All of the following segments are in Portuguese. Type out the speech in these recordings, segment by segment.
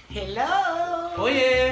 Hello! Oiê!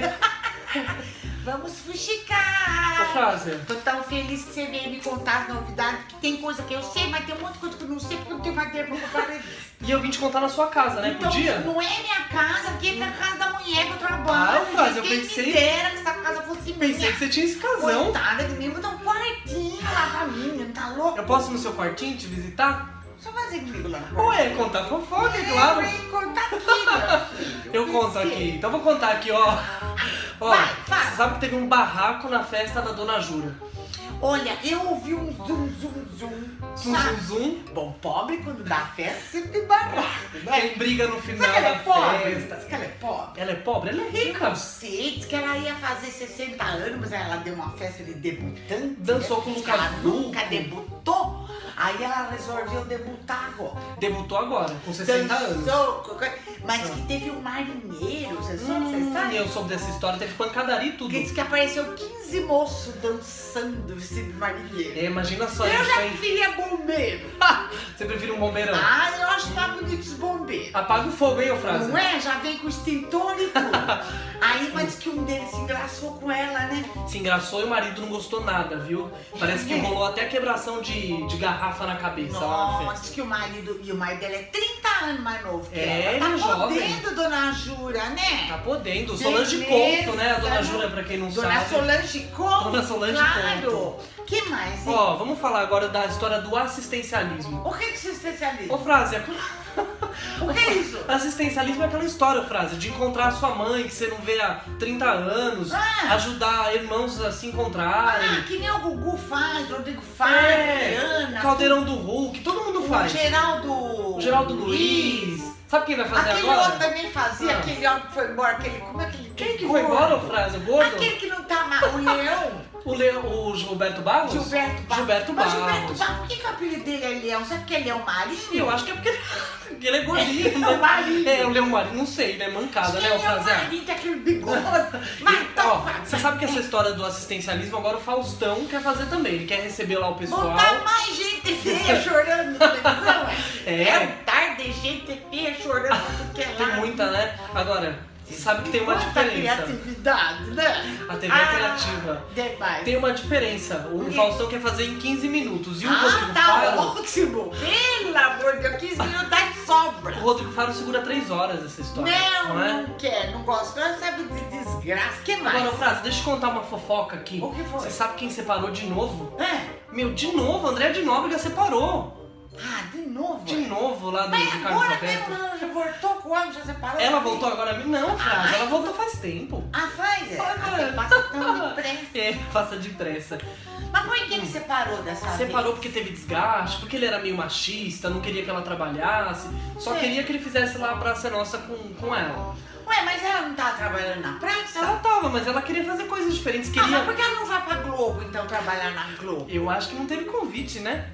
Vamos fuxicar! Ô, Frázia. Tô tão feliz que você veio me contar as novidades, que tem coisa que eu sei, mas tem um monte de coisa que eu não sei, porque eu não tenho madeira pra comprar revista. E eu vim te contar na sua casa, né? Então, Podia? não é minha casa, aqui é a casa da mulher que eu trabalho. Ah, Frázia, eu Quem pensei- me dera que essa casa fosse Pensei minha. que você tinha esse casão. Coitada de mim, vou dar um quartinho lá pra mim, tá louco? Eu posso ir no seu quartinho te visitar? Só fazer comigo lá no quarto. Ué, contar fofoca, é claro. Eu vou contar aqui, meu filho. Eu conto pensei. aqui. Então vou contar aqui, ó. Ó, Vai. você sabe que teve um barraco na festa da Dona Jura. Olha, eu ouvi um zum, sabe? Zum. Bom, pobre quando dá festa sempre tem barraco, né? Tem briga no final Será que ela da é pobre? festa. Será que ela é pobre? Ela é pobre? Ela é rica. Não sei, diz que ela ia fazer 60 anos, mas ela deu uma festa de debutante. Dançou né? com o Diz que ela Lucas nunca Duco. debutou. Aí ela resolveu debutar agora. Debutou agora, com 60 anos. Dançou, mas que teve um marinheiro, você sabe? Eu soube dessa história, teve pancadaria e tudo. Que diz que apareceu 15 moços dançando vestido de marinheiro. É, imagina só Eu isso, já hein? preferia bombeiro. Você prefere um bombeirão? Ah, eu acho mais bonito os bombeiros. Apaga o fogo, hein, ô Frázia? Não é? Já vem com extintor e tudo. Aí, mas diz que um deles se engraçou com ela, né? Se engraçou e o marido não gostou nada, viu? Parece que rolou até quebração de garrafa na cabeça lá na Nossa, festa. diz que o marido dela é 30 anos mais novo que É, ela. ele é Tá jovem. podendo, dona Jura, né? Tá podendo. Solange Beleza, Couto, né? A Dona né? Jura, pra quem não Dona sabe. Solange Couto. Dona Solange claro. Que mais, hein? Ó, vamos falar agora da história do assistencialismo. O que você é especialista? Ô, Frázia, O que é isso? assistencialismo é aquela história, Frázia, de encontrar a sua mãe, que você não vê há 30 anos, Ah. ajudar irmãos a se Ah, encontrarem. que nem o Gugu faz, o Rodrigo faz, É, Ana. Caldeirão do Hulk, todo mundo O faz. Geraldo... O Geraldo Luiz. Sabe quem vai fazer Aquele agora? outro também fazia, Ah. aquele homem que foi embora, aquele... Como é aquele... Quem que foi embora, ô Frázia? O gordo? Aquele que não tá mais... O Leão. O Gilberto Barros? Gilberto Barros. Gilberto Mas Barros. Gilberto Barros, por que o apelido dele é Leão? Sabe que ele é um marinho? Eu acho que é porque ele é gordinho, É o marinho. É, o Leão Marinho, não sei, né? Mancada, né, o Ele é um Frázia? marinho, tem aquele bigode. Mas Ó, então, você sabe que essa história do assistencialismo agora o Faustão quer fazer também. Ele quer receber lá o pessoal. botar mais gente feia chorando na televisão, É. É um tar de gente feia chorando porque é lá. Tem muita, né? Agora, você sabe que tem uma Quanta diferença. criatividade, né? A TV é criativa. Demais. Tem uma diferença. O quê? Faustão quer fazer em 15 minutos. E o Rodrigo Tá Faro. ótimo. Pelo amor de Deus, 15 minutos dá de sobra. O Rodrigo Faro segura 3 horas essa história. Não, é? não quer, não gosto. Não sabe de desgraça. Que mais? Agora, Frase, deixa eu contar uma fofoca aqui. O que foi? Você sabe quem separou de novo? É. Meu, de novo, André de Nóbrega separou. Ah, de novo? De novo lá do Mas Carlos agora Alberto. mesmo ela já voltou com o homem, já separou? Ela voltou agora? Não, Frase, ela voltou faz tempo. Ah, faz? É. Faz, Até é. passa tão depressa. É, passa depressa. Mas por que ele separou dessa vez? Separou porque teve desgaste, porque ele era meio machista, não queria que ela trabalhasse, só Sim. queria que ele fizesse lá a Praça é Nossa com ela. Ué, mas ela não tava trabalhando na praça? Ela tava, mas ela queria fazer coisas diferentes, Ah, queria... mas por que ela não vai pra Globo, então, trabalhar na Globo? Eu acho que não teve convite, né?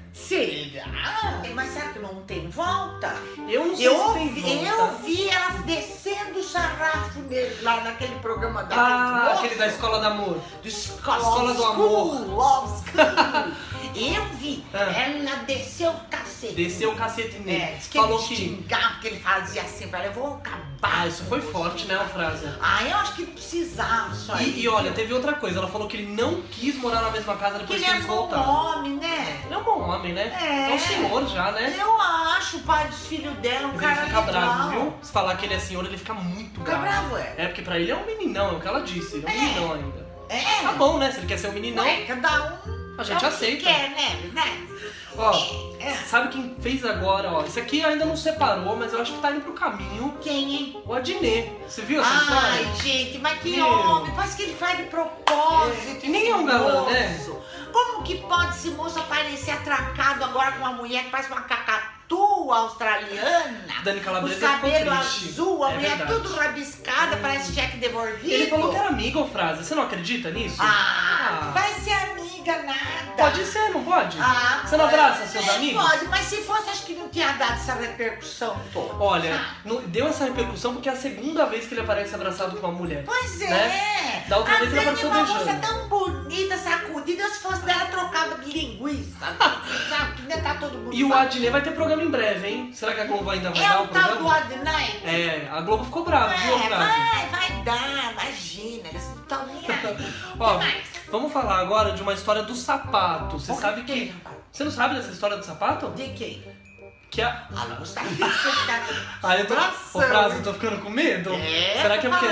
Será? Mas será que não tem volta? Eu não sei Eu se tem ouvi, volta. eu vi ela descendo o sarrafo nele lá naquele programa da Ah, aquele da Escola do Amor. do Escola Escola do School, Love School. Eu vi, Ah. ela desceu o cacete. Desceu o cacete nele. É, diz que Falou ele que... xingava, que ele fazia assim, pra ela, eu vou acabar. Ah, isso foi forte, né, a frase. Ah, eu acho que precisava só E olha, teve outra coisa, ela falou que ele não quis morar na mesma casa que depois ele que é eles um bom voltaram. homem, né? Ele é um bom homem, né? É. É um senhor já, né? Eu acho o pai dos filhos dela um Mas cara ele fica legal. bravo, viu? Se falar que ele é senhor, ele fica muito Fica bravo. bravo, é? É, porque pra ele é um meninão, é o que ela disse, ele é um É. meninão ainda. É? Tá bom, né? Se ele quer ser um meninão, Ué, cada um a gente é o que aceita. quer, né? Ó, É. sabe quem fez agora, ó? Isso aqui ainda não separou, mas eu acho que tá indo pro caminho. Quem, hein? O Adnet. Você viu essa Ai, história? gente, mas que Meu. homem, parece que ele faz de propósito. É, e nem esse é um galã, moço. né? Como que pode esse moço aparecer atracado agora com uma mulher que parece uma cacatu australiana? Dani Os Calabresa ficou cabelos triste. azul, a É mulher verdade. tudo rabiscada, parece cheque devolvido. Ele falou que era amigo, ô Frase. Você não acredita nisso? Ah, vai ser amiga nada. Pode ser, não pode? Ah, Você não abraça pode, seus é, amigos? Pode, mas se fosse, acho que não tinha dado essa repercussão toda. Olha, sabe? deu essa repercussão porque é a segunda vez que ele aparece abraçado com uma mulher. Pois é. né? Da outra A vez ele Dani é apareceu uma moça beijando. tão bonita, sacudida, se fosse dela, trocava de linguiça. Sabe? Que nem tá todo mundo E o falando. Adnet vai ter programa em breve, hein? Será que a Globo ainda vai É dar o o tal do programa? Adnet? É, a Globo ficou brava, viu, Frase? Ó, que mais? vamos falar agora de uma história do sapato. Você O que sabe tem, que... rapaz? Você não sabe dessa história do sapato? De quem? Que a... A luz tá Ah, eu tô... Ô, Frase, eu tô ficando com medo. Será que é porque...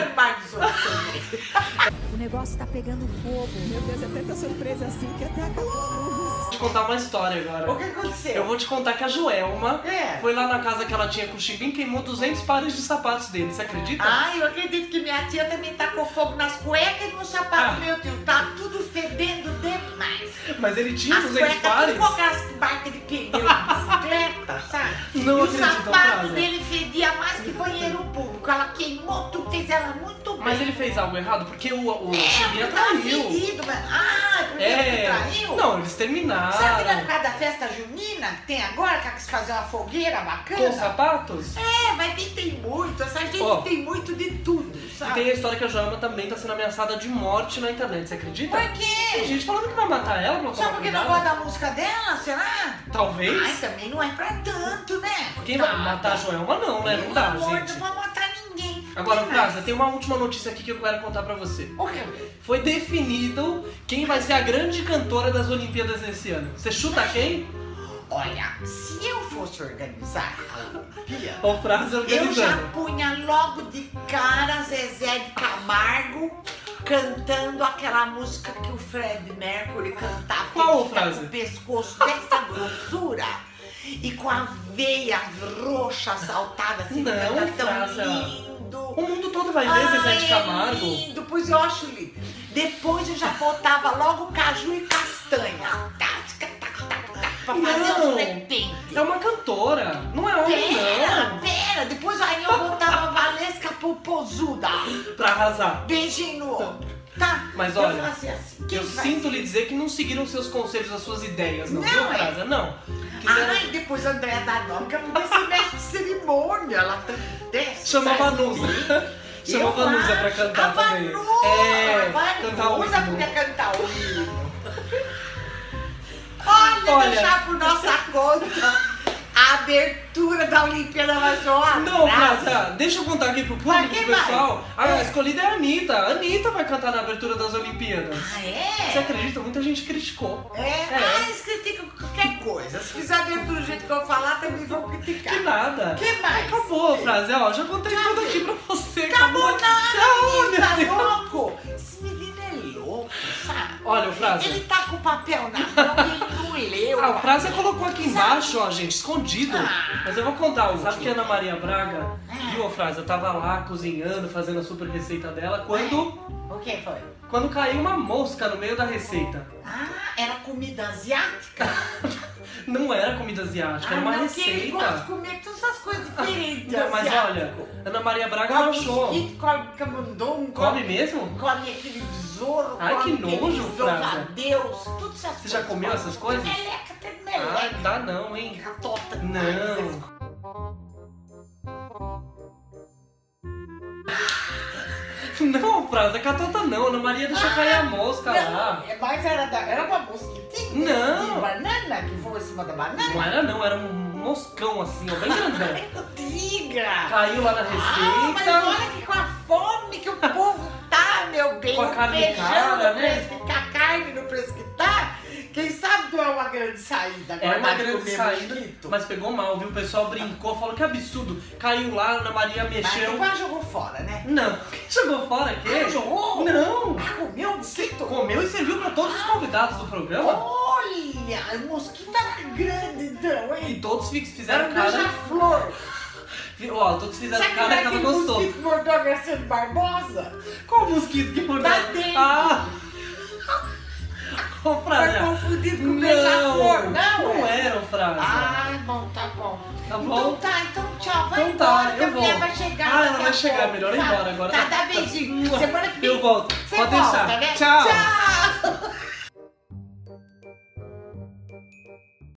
O negócio tá pegando fogo. Meu Deus, é tanta surpresa assim que até acabou a luz. Vou te contar uma história agora. O que aconteceu? Eu vou te contar que a Joelma É. foi lá na casa que ela tinha com o Chibim e queimou 200 pares de sapatos dele. Você acredita? Ah, eu acredito que minha tia também tacou fogo nas cuecas e no sapato, meu tio. Tá tudo fedendo demais. Mas ele tinha As 200 cuecas tudo pares? com aquelas marcas de pneu de bicicleta, sabe? Não e o acredito, sapato Frase. dele fedia mais que banheiro público. Ela queimou tudo, fez ela muito bem. Mas ele fez algo errado? Porque o Chibim porque tava traiu. fedido, mas... Ah, porque ele traiu? Não, eles terminaram. Sabe na época da festa junina que tem agora, que ela quis fazer uma fogueira bacana? Com sapatos? É, mas quem tem muito, essa gente Ó, tem muito de tudo, E sabe? tem a história que a Joelma também tá sendo ameaçada de morte na internet. Você acredita? Por quê? Tem gente falando que vai matar ela pra Só tomar porque não cuidado. gosta da música dela, será? Talvez. Ai, também não é pra tanto, né? Quem vai Coitada. matar a Joelma não, né? Não Pelo dá, amor, gente. não vai matar ninguém. Agora, Quem Frasa, mais? tem uma última notícia aqui que eu quero contar pra você. O quê? Foi definido quem vai ser a grande cantora das Olimpíadas desse ano. Você chuta quem? Olha, se eu fosse organizar a Olimpíada, Ou Frasa eu já organizando. punha logo de cara Zezé de Camargo cantando aquela música que o Fred Mercury cantava. que Qual ele fica frase? Com o pescoço dessa grossura e com a veia roxa saltada assim. Não, canta tão Frasa. lindo. O mundo todo vai ver Zezé de Camargo. É lindo, pois eu acho lindo. Depois eu já botava logo caju e castanha. Pra fazer Não. os repentes. É uma cantora, não é homem não. Pera, depois aí eu botava a Valesca Popozuda. Pra arrasar. Beijinho no ombro, tá? Mas eu olha, fazia assim. Quem Eu vai sinto ser? lhe dizer que não seguiram seus conselhos, as suas ideias, não, Não, viu, é. Frasa? Não. Quiseram... Ai, depois a Andréa Danômica não vai ser mestre de cerimônia. Ela desce. Chama a Vanusa. Chama a Vanusa pra cantar também. É, cantar o Vanusa hino. podia cantar o hino. Olha, Olha. deixar por nossa conta a abertura da Olimpíada vai soar. Não, Frasa, deixa eu contar aqui pro Vai, público, quem pro pessoal. vai? A escolhida é a Anitta. A Anitta vai cantar na abertura das Olimpíadas. Ah, é? Você acredita? Muita gente criticou. Ah, eles criticam qualquer coisa. Se fizer abertura do jeito que eu falar, também vão criticar. Que nada. Que mais? Acabou, Frase. Ó, já contei tudo aqui pra você. Acabou nada, Tchau, menino, tá minha Deus. louco? Esse menino é louco, sabe? Olha, o Frase. Ele tá com o papel na mão e ele não leu. Ah, o Frase colocou aqui embaixo, ó, gente, escondido. Ah. Mas eu vou contar, sabe que a Ana Maria Braga, Ah. viu, a Frase? Eu tava lá cozinhando, fazendo a super receita dela, O que foi? quando caiu uma mosca no meio da receita. Ah, era comida asiática? Não era comida asiática, era uma não, que ele gosta de receita. comer todas essas coisas diferentes. Não, mas asiático. olha, Ana Maria Braga Come achou. mosquito, come camundongo, Come mesmo? come aquele besouro, Ai, come que nojo, aquele Frasa. Deus, tudo essas Você já comeu essas coisas? Meleca, tem Ah, meleca. não dá não, hein? Catota. Não. Não, Frase, a catota não. Ana Maria deixou cair a mosca lá. Não, mas era uma mosquitinha Não. de banana que voa em cima da banana? Não era não, era um moscão assim, ó, bem grandão. Ai, não diga! Caiu lá na Ah, mas receita. olha que com a fome que o povo tá, meu bem, Com a o carne feijão cara, no né? preço que- com a carne no preço que tá, quem sabe não é uma grande saída. É uma guardar de grande comer saída, mosquito. mas pegou mal, viu? O pessoal brincou, falou que absurdo. Caiu lá, Ana Maria Mas mexeu. depois jogou fora, né? Não, quem jogou fora aqui? Ah, jogou? Não. Ah, comeu o mosquito? Comeu e serviu pra todos os convidados do programa. Olha, o mosquito era grande então, E hein? todos Era fizeram um cara. beija-flor. Ó, todos fizeram Sabe cara que tava aquele gostoso. mosquito que mordeu a Graciane Barbosa? Qual mosquito que mordeu? Tá dentro. Ah! Ô, Foi Frase. confundido com beija-flor, não? Não era o Frase. Ai, bom, tá bom. Tá bom? Então tá, então tchau, vai Então tá, embora, que a eu mulher vou. vai chegar. Ah, ela daqui vai a chegar, pouco, melhor ir sabe? embora agora. Tá, dá beijinho. Semana que vem. Eu volto. Você Pode volta, deixar. né? Tchau. Tchau.